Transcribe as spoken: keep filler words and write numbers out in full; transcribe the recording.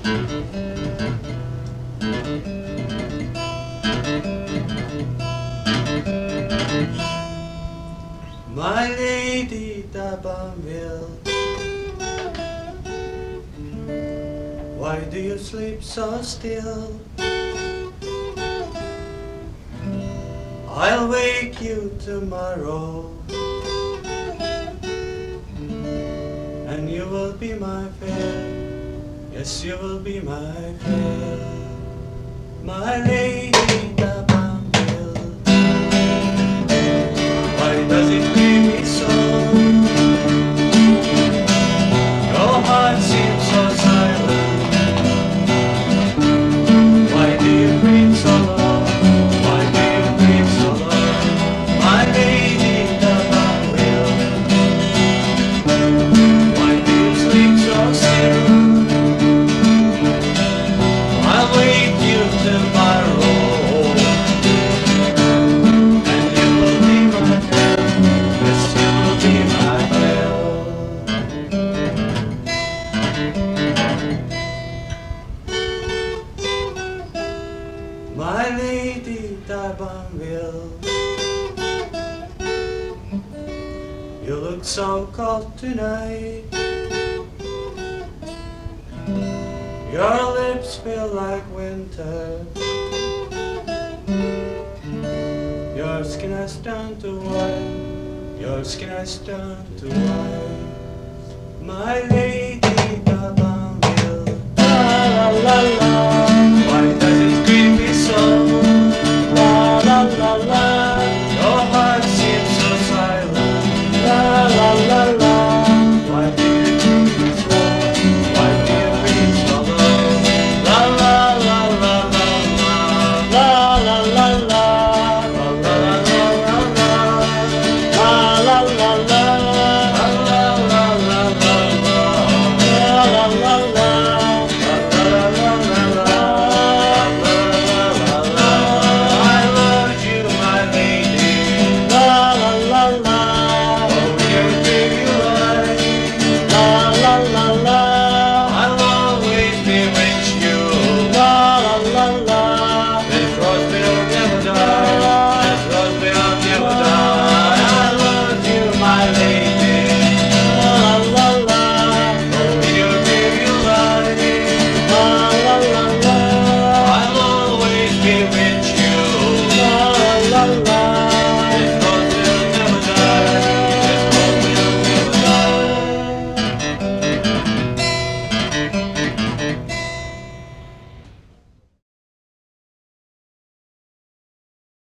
My lady d'Abanville, why do you sleep so still? I'll wake you tomorrow, and you will be my fair. Yes, you will be my fair. My lady d'Abanville, why does it grieve me so? Your heart seems so silent. Why do you breathe so low? Why do you breathe so low? My lady d'Abanville, why do you sleep so still? I'll wake you tomorrow, and you will be my girl. Yes, you will be my girl. My lady d'Abanville, you look so cold tonight. Your lips feel like winter. Your skin has turned to white. Your skin has turned to white. My lady d'Abanville, la la la la.